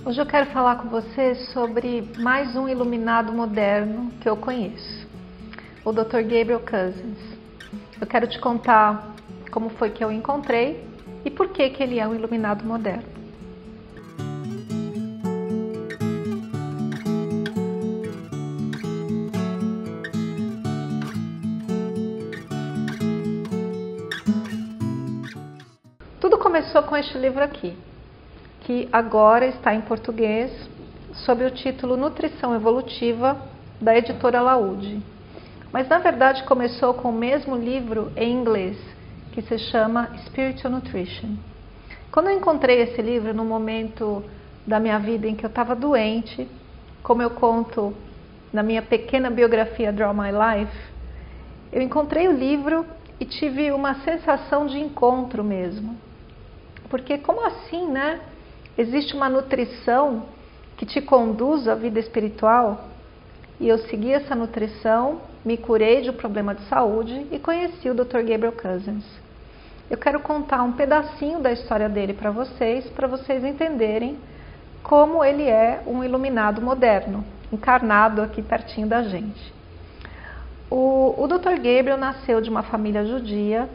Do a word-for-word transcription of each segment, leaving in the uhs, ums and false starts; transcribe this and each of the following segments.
Hoje eu quero falar com você sobre mais um iluminado moderno que eu conheço, o doutor Gabriel Cousens. Eu quero te contar como foi que eu encontrei e por que que ele é um iluminado moderno. Tudo começou com este livro aqui, que agora está em português, sob o título Nutrição Evolutiva, da editora Laude. Mas na verdade começou com o mesmo livro em inglês, que se chama Spiritual Nutrition. Quando eu encontrei esse livro no momento da minha vida em que eu estava doente, como eu conto na minha pequena biografia Draw My Life, eu encontrei o livro e tive uma sensação de encontro mesmo. Porque como assim, né? Existe uma nutrição que te conduz à vida espiritual? E eu segui essa nutrição, me curei de um problema de saúde e conheci o doutor Gabriel Cousens. Eu quero contar um pedacinho da história dele para vocês, para vocês entenderem como ele é um iluminado moderno, encarnado aqui pertinho da gente. O, o doutor Gabriel nasceu de uma família judia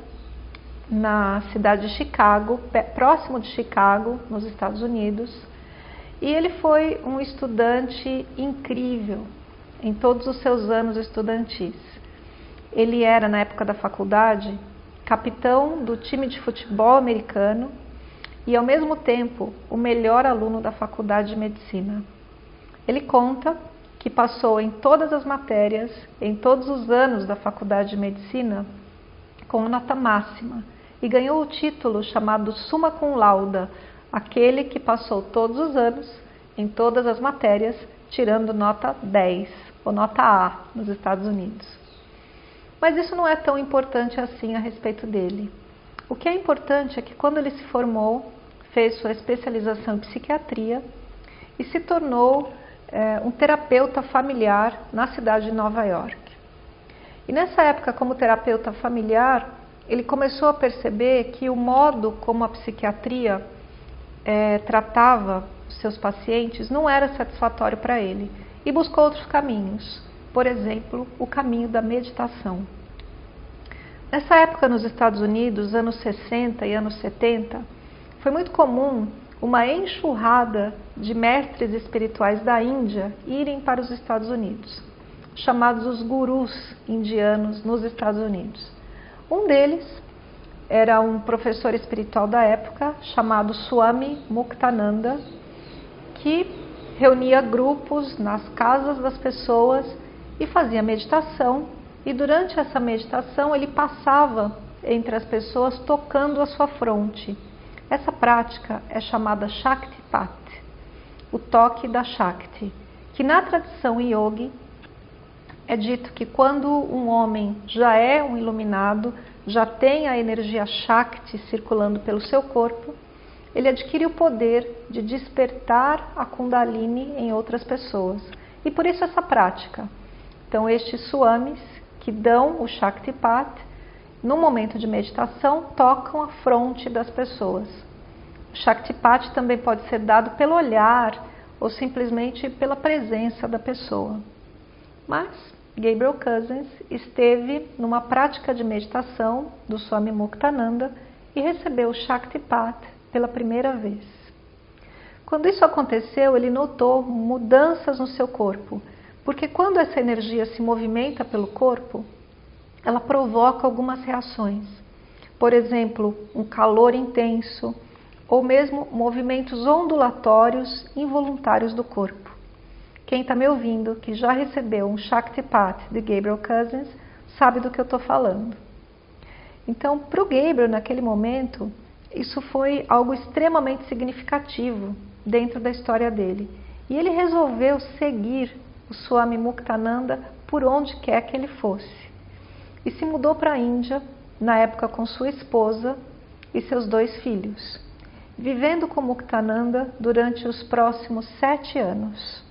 na cidade de Chicago, próximo de Chicago, nos Estados Unidos, e ele foi um estudante incrível em todos os seus anos estudantis. Ele era, na época da faculdade, capitão do time de futebol americano e, ao mesmo tempo, o melhor aluno da faculdade de medicina. Ele conta que passou em todas as matérias, em todos os anos da faculdade de medicina, com nota máxima, e ganhou o título chamado Summa Cum Laude, aquele que passou todos os anos, em todas as matérias, tirando nota dez, ou nota A, nos Estados Unidos. Mas isso não é tão importante assim a respeito dele. O que é importante é que quando ele se formou, fez sua especialização em psiquiatria e se tornou é, um terapeuta familiar na cidade de Nova York. E nessa época, como terapeuta familiar, ele começou a perceber que o modo como a psiquiatria é, tratava os seus pacientes não era satisfatório para ele e buscou outros caminhos, por exemplo, o caminho da meditação. Nessa época nos Estados Unidos, anos sessenta e anos setenta, foi muito comum uma enxurrada de mestres espirituais da Índia irem para os Estados Unidos, chamados os gurus indianos nos Estados Unidos. Um deles era um professor espiritual da época, chamado Swami Muktananda, que reunia grupos nas casas das pessoas e fazia meditação, e durante essa meditação ele passava entre as pessoas tocando a sua fronte. Essa prática é chamada Shaktipat, o toque da Shakti, que na tradição yogi é dito que quando um homem já é um iluminado, já tem a energia Shakti circulando pelo seu corpo, ele adquire o poder de despertar a Kundalini em outras pessoas. E por isso essa prática. Então estes swamis que dão o Shaktipat, no momento de meditação, tocam a fronte das pessoas. O Shaktipat também pode ser dado pelo olhar ou simplesmente pela presença da pessoa. Mas Gabriel Cousens esteve numa prática de meditação do Swami Muktananda e recebeu o Shaktipat pela primeira vez. Quando isso aconteceu, ele notou mudanças no seu corpo, porque quando essa energia se movimenta pelo corpo, ela provoca algumas reações. Por exemplo, um calor intenso ou mesmo movimentos ondulatórios involuntários do corpo. Quem está me ouvindo, que já recebeu um Shaktipat de Gabriel Cousens, sabe do que eu estou falando. Então, para o Gabriel, naquele momento, isso foi algo extremamente significativo dentro da história dele. E ele resolveu seguir o Swami Muktananda por onde quer que ele fosse. E se mudou para a Índia, na época com sua esposa e seus dois filhos, vivendo com Muktananda durante os próximos sete anos.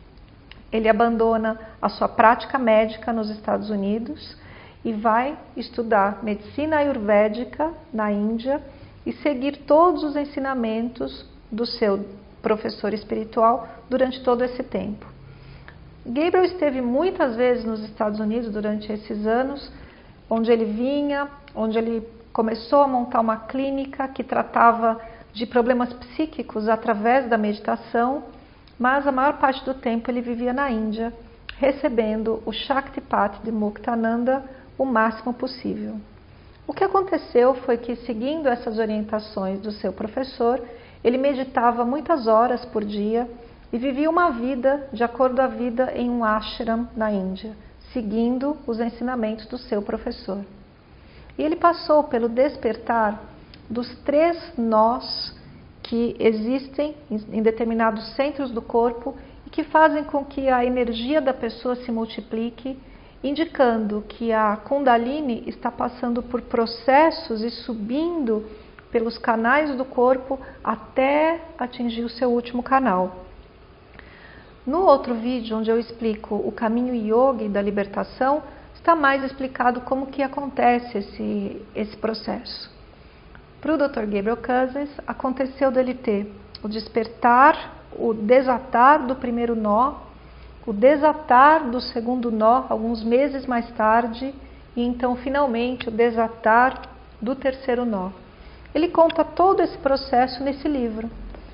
Ele abandona a sua prática médica nos Estados Unidos e vai estudar medicina ayurvédica na Índia e seguir todos os ensinamentos do seu professor espiritual durante todo esse tempo. Gabriel esteve muitas vezes nos Estados Unidos durante esses anos, onde ele vinha, onde ele começou a montar uma clínica que tratava de problemas psíquicos através da meditação, mas a maior parte do tempo ele vivia na Índia, recebendo o Shaktipat de Muktananda o máximo possível. O que aconteceu foi que, seguindo essas orientações do seu professor, ele meditava muitas horas por dia e vivia uma vida de acordo à vida em um ashram na Índia, seguindo os ensinamentos do seu professor. E ele passou pelo despertar dos três nós que existem em determinados centros do corpo e que fazem com que a energia da pessoa se multiplique, indicando que a Kundalini está passando por processos e subindo pelos canais do corpo até atingir o seu último canal. No outro vídeo, onde eu explico o caminho yogi da libertação, está mais explicado como que acontece esse, esse processo. Para o doutor Gabriel Cousens, aconteceu dele ter o despertar, o desatar do primeiro nó, o desatar do segundo nó, alguns meses mais tarde, e então, finalmente, o desatar do terceiro nó. Ele conta todo esse processo nesse livro,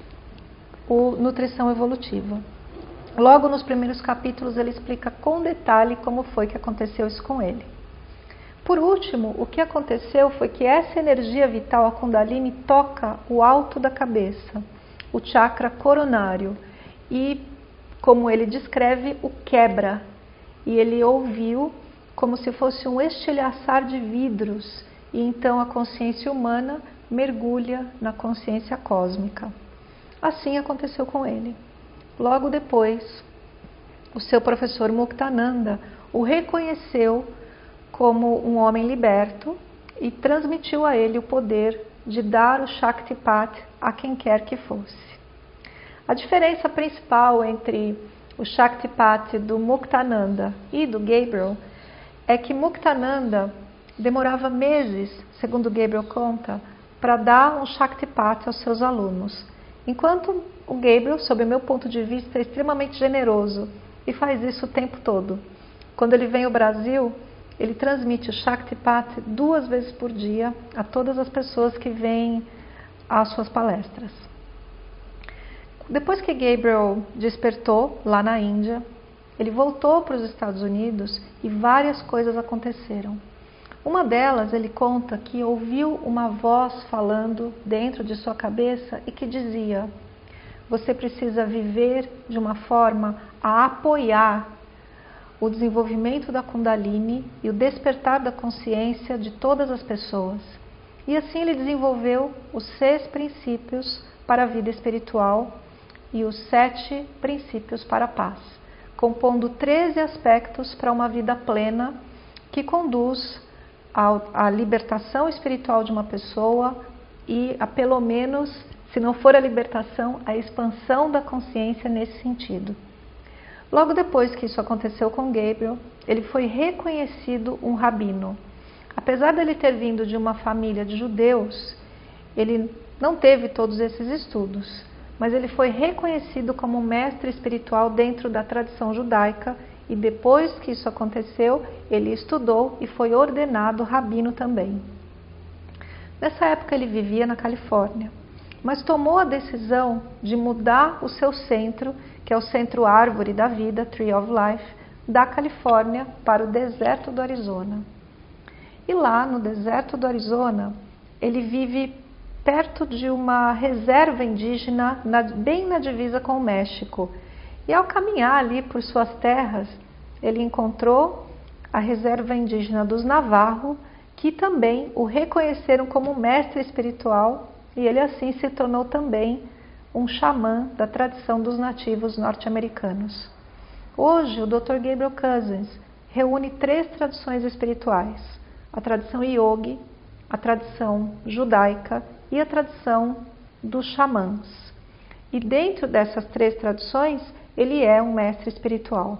o Nutrição Evolutiva. Logo nos primeiros capítulos, ele explica com detalhe como foi que aconteceu isso com ele. Por último, o que aconteceu foi que essa energia vital, a Kundalini, toca o alto da cabeça, o chakra coronário, e, como ele descreve, o quebra. E ele ouviu como se fosse um estilhaçar de vidros, e então a consciência humana mergulha na consciência cósmica. Assim aconteceu com ele. Logo depois, o seu professor Muktananda o reconheceu como um homem liberto e transmitiu a ele o poder de dar o Shaktipat a quem quer que fosse. A diferença principal entre o Shaktipat do Muktananda e do Gabriel é que Muktananda demorava meses, segundo Gabriel conta, para dar um Shaktipat aos seus alunos, enquanto o Gabriel, sob o meu ponto de vista, é extremamente generoso e faz isso o tempo todo. Quando ele vem ao Brasil, ele transmite o Shaktipat duas vezes por dia a todas as pessoas que vêm às suas palestras. Depois que Gabriel despertou lá na Índia, ele voltou para os Estados Unidos e várias coisas aconteceram. Uma delas, ele conta que ouviu uma voz falando dentro de sua cabeça e que dizia: você precisa viver de uma forma a apoiar o desenvolvimento da Kundalini e o despertar da consciência de todas as pessoas. E assim ele desenvolveu os seis princípios para a vida espiritual e os sete princípios para a paz, compondo treze aspectos para uma vida plena que conduz à libertação espiritual de uma pessoa e a, pelo menos, se não for a libertação, a expansão da consciência nesse sentido. Logo depois que isso aconteceu com Gabriel, ele foi reconhecido um rabino. Apesar dele ter vindo de uma família de judeus, ele não teve todos esses estudos, mas ele foi reconhecido como mestre espiritual dentro da tradição judaica e depois que isso aconteceu, ele estudou e foi ordenado rabino também. Nessa época ele vivia na Califórnia, mas tomou a decisão de mudar o seu centro, que é o Centro Árvore da Vida, Tree of Life, da Califórnia para o deserto do Arizona. E lá no deserto do Arizona, ele vive perto de uma reserva indígena, na, bem na divisa com o México. E ao caminhar ali por suas terras, ele encontrou a reserva indígena dos Navarro, que também o reconheceram como mestre espiritual, e ele assim se tornou também um xamã da tradição dos nativos norte-americanos. Hoje, o doutor Gabriel Cousens reúne três tradições espirituais: a tradição yogi, a tradição judaica e a tradição dos xamãs. E dentro dessas três tradições, ele é um mestre espiritual.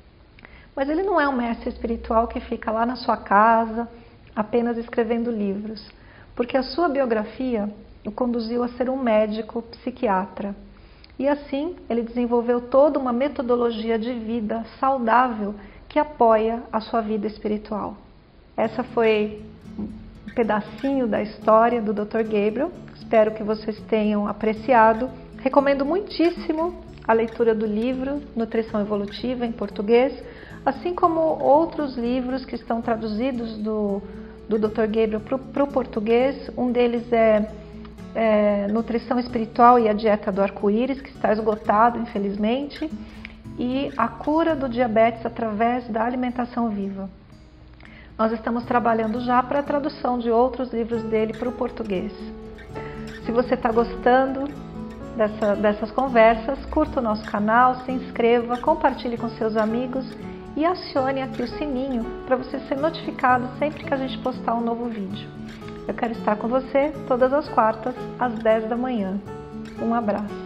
Mas ele não é um mestre espiritual que fica lá na sua casa, apenas escrevendo livros, porque a sua biografia o conduziu a ser um médico psiquiatra. E assim, ele desenvolveu toda uma metodologia de vida saudável que apoia a sua vida espiritual. Essa foi um pedacinho da história do doutor Gabriel. Espero que vocês tenham apreciado. Recomendo muitíssimo a leitura do livro Nutrição Evolutiva em português, assim como outros livros que estão traduzidos do, do doutor Gabriel para o português. Um deles é, é Nutrição Espiritual e a Dieta do Arco-Íris, que está esgotado, infelizmente, e A Cura do Diabetes através da Alimentação Viva. Nós estamos trabalhando já para a tradução de outros livros dele para o português. Se você está gostando dessa, dessas conversas, curta o nosso canal, se inscreva, compartilhe com seus amigos e acione aqui o sininho para você ser notificado sempre que a gente postar um novo vídeo. Eu quero estar com você todas as quartas, às dez da manhã. Um abraço.